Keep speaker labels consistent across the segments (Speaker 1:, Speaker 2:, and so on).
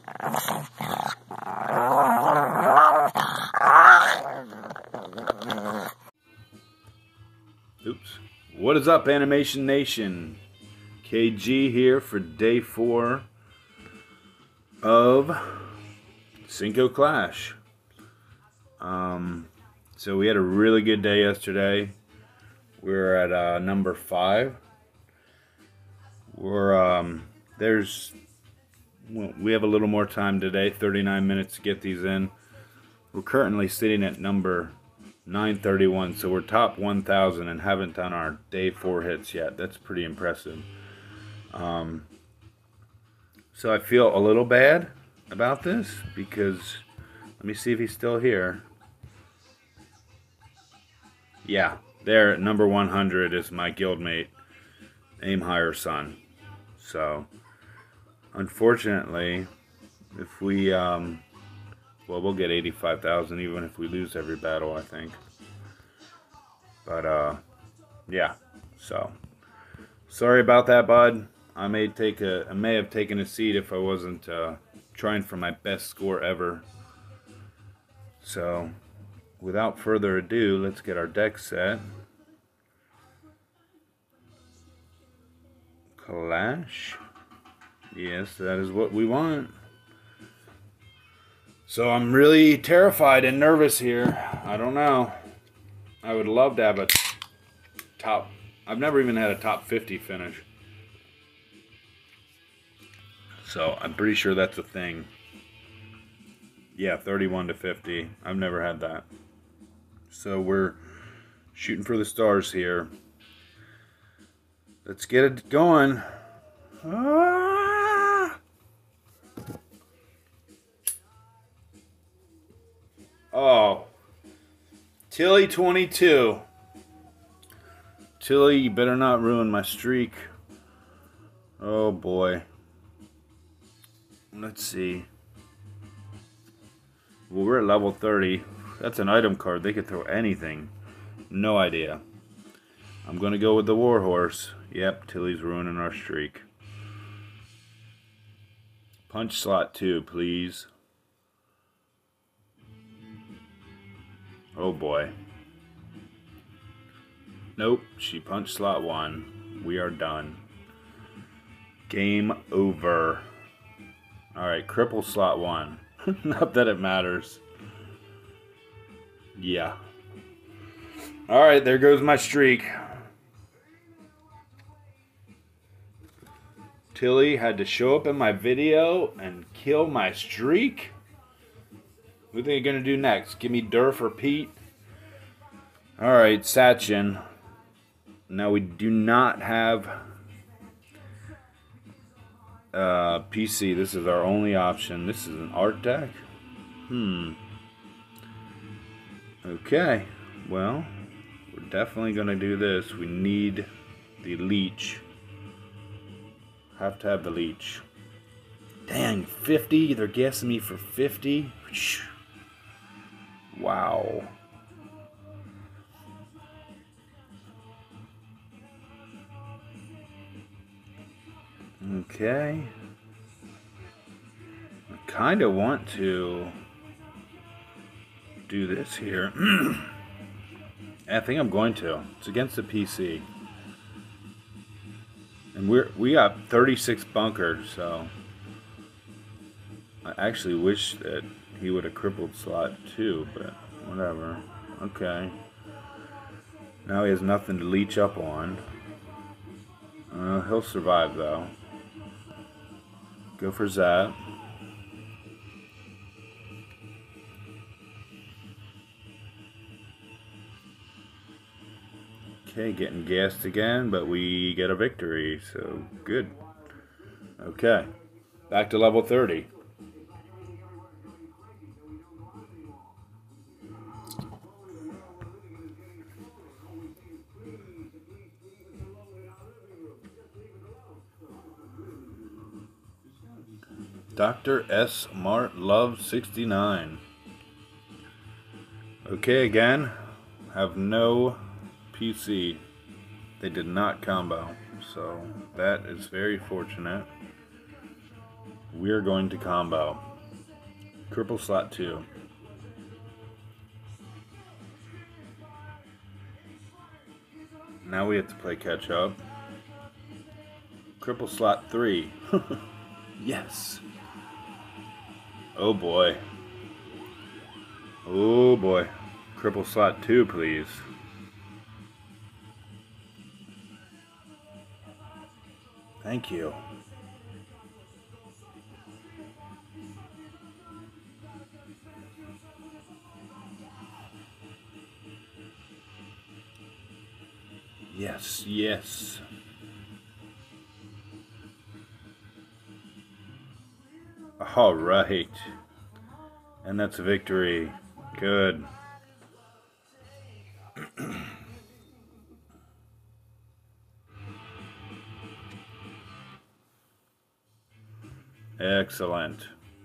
Speaker 1: Oops. What is up, Animation Nation? KG here for day 4 of Cinco Clash. So we had a really good day yesterday. We're at number 5. We have a little more time today, 39 minutes to get these in. We're currently sitting at number 931, so we're top 1,000 and haven't done our day 4 hits yet. That's pretty impressive. So I feel a little bad about this because, let me see if he's still here. Yeah, there at number 100 is my guildmate, Aim Higher Son. So, unfortunately, if we, well, we'll get 85,000 even if we lose every battle, I think. But, yeah, so, sorry about that, bud. I may have taken a seat if I wasn't trying for my best score ever. So, without further ado, let's get our deck set. Clash. Yes, that is what we want. So I'm really terrified and nervous here. I don't know. I would love to have a top. I've never even had a top 50 finish. So I'm pretty sure that's a thing. Yeah, 31 to 50. I've never had that. So we're shooting for the stars here. Let's get it going. Ah! Oh. Tilly 22. Tilly, you better not ruin my streak. Oh boy. Let's see. Well, we're at level 30. That's an item card. They could throw anything. No idea. I'm going to go with the Warhorse. Yep, Tilly's ruining our streak. Punch slot 2, please. Oh boy. Nope, she punched slot 1. We are done. Game over. Alright, cripple slot 1. Not that it matters. Yeah. Alright, there goes my streak. Tilly had to show up in my video and kill my streak. What are they going to do next? Give me Durf or Pete? Alright, Sachin. Now we do not have PC. This is our only option. This is an art deck? Okay. Well, we're definitely going to do this. We need the leech. Have to have the leech. Dang, 50? They're guessing me for 50? Wow. Okay. I kind of want to do this here. I think I'm going to. It's against the PC. And we got 36 bunkers, so I actually wish that he would have crippled slot 2, but whatever. Okay. Now he has nothing to leech up on. He'll survive though. Go for Zap. Okay, getting gassed again, but we get a victory, so good. Okay, back to level 30. Dr. S. Mart Love 69. Okay, again, have no PC. They did not combo, so that is very fortunate. we're going to combo. Cripple slot 2. Now we have to play catch up. Cripple slot 3. Yes. Oh boy. Oh boy. Cripple slot 2, please. Thank you. Yes, yes. All right. And that's a victory. Good. Excellent.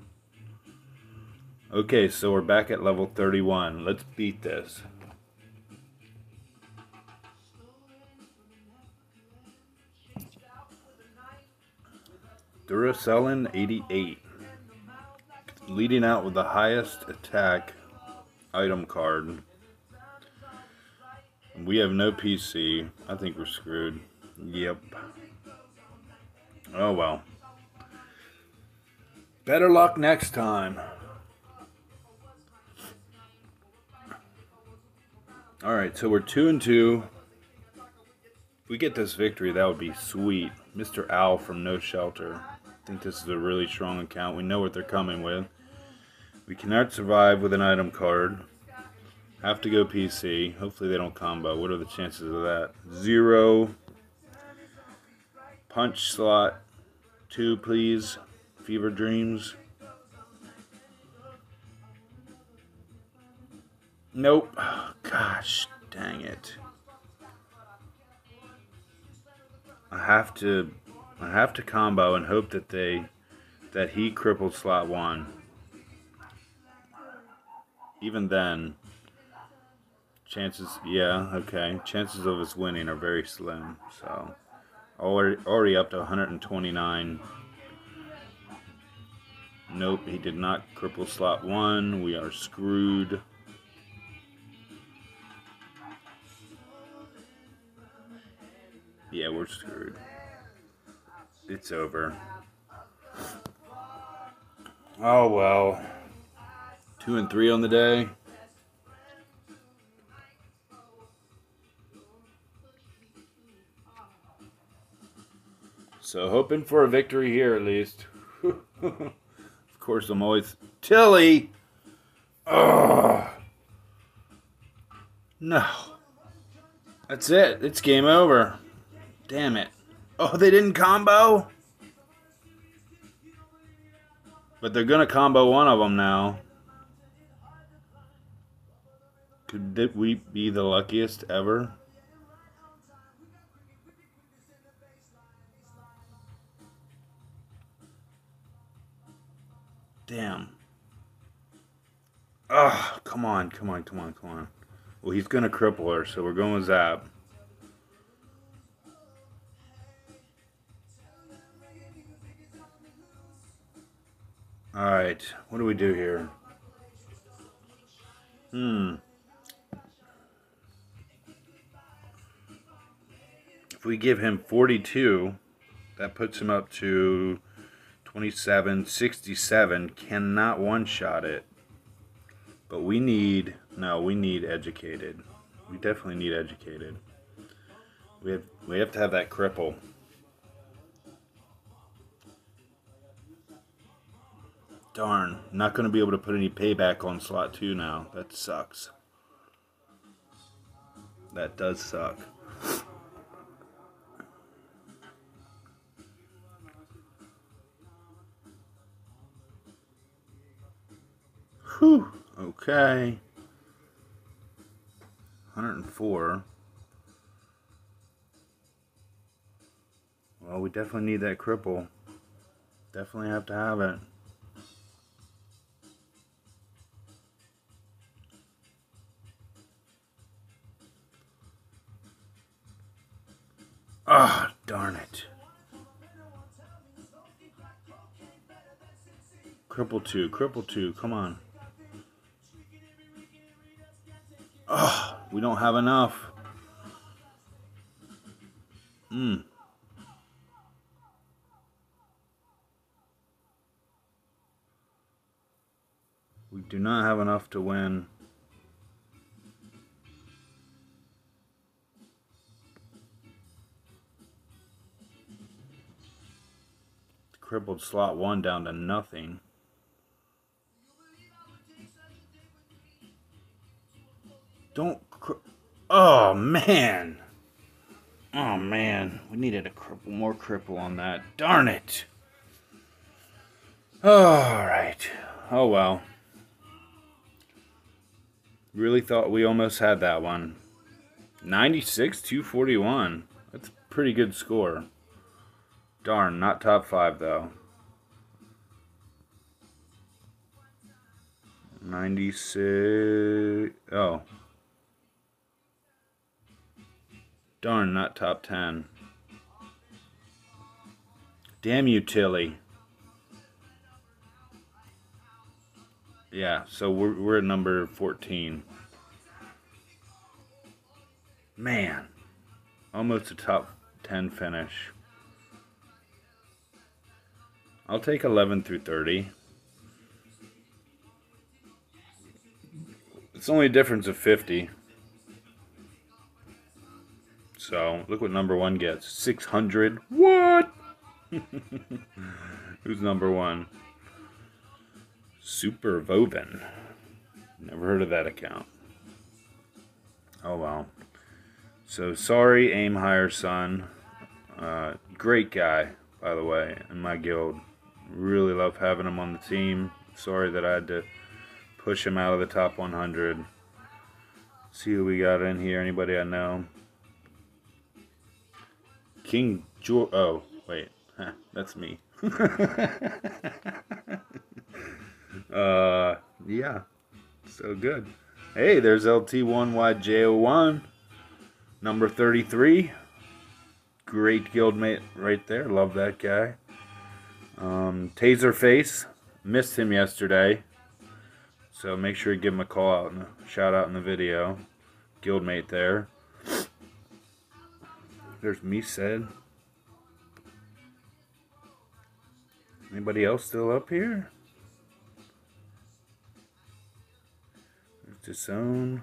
Speaker 1: Okay, so we're back at level 31. Let's beat this. Duracellin 88. Leading out with the highest attack item card. We have no PC. I think we're screwed. Yep. Oh well. Better luck next time. Alright, so we're 2-2. If we get this victory, that would be sweet. Mr. Owl from No Shelter. I think this is a really strong account. We know what they're coming with. We cannot survive with an item card. Have to go PC. Hopefully they don't combo. What are the chances of that? 0. Punch slot 2, please. Fever Dreams. Nope. Oh, gosh, dang it. I have to combo and hope that he crippled slot 1. Even then, chances, yeah, okay. Chances of us winning are very slim. So, already up to 129. Nope, he did not cripple slot 1. We are screwed. Yeah, we're screwed. It's over. Oh well. 2 and 3 on the day. So hoping for a victory here at least. Of course, I'm always Tilly. Ugh. No. That's it. It's game over. Damn it. Oh, they didn't combo? But they're going to combo one of them now. Could we be the luckiest ever? Damn. Oh, come on. Well, he's going to cripple her, so we're going with Zap. Alright, what do we do here? If we give him 42, that puts him up to 27, 67. Cannot one-shot it. But we need educated. We definitely need educated. We have to have that cripple. Darn, not going to be able to put any payback on slot 2 now. That sucks. That does suck. Whew. Okay. 104. Well, we definitely need that cripple. Definitely have to have it. Ah, oh, darn it. Cripple two, come on. Oh, we don't have enough. We do not have enough to win. Crippled slot 1 down to nothing. Don't. Oh, man. Oh, man. We needed a more cripple on that. Darn it. Alright. Oh, well. Really thought we almost had that one. 96-241. That's a pretty good score. Darn, not top 5 though. 96. Oh. Darn, not top 10. Damn you, Tilly. Yeah, so we're at number 14. Man. Almost a top 10 finish. I'll take 11 through 30. It's only a difference of 50. So, look what number 1 gets. 600. What? Who's number 1? Super Voven. Never heard of that account. Oh, well. So, sorry, Aim Higher Son. Great guy, by the way, in my guild. Really love having him on the team. Sorry that I had to push him out of the top 100. See who we got in here. Anybody I know? King George. Oh, wait. That's me. Yeah. So good. Hey, there's LT1YJ01. Number 33. Great guildmate right there. Love that guy. Taserface, missed him yesterday, so make sure you give him a call out and a shout out in the video. Guildmate there. There's me said. Anybody else still up here? There's Disown.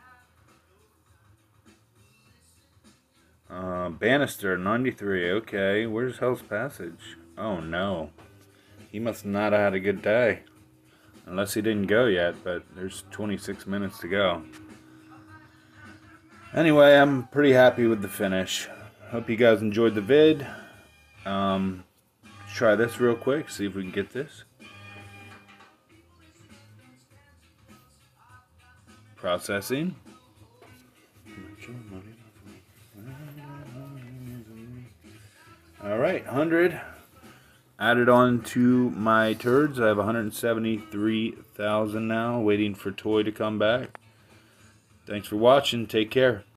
Speaker 1: Bannister 93. Okay, where's Hell's Passage? Oh no, he must not have had a good day, unless he didn't go yet, but there's 26 minutes to go. Anyway, I'm pretty happy with the finish. Hope you guys enjoyed the vid. Let's try this real quick, see if we can get this. Processing. Alright, 100. Added on to my turds. I have 173,000 now, waiting for Toy to come back. Thanks for watching. Take care.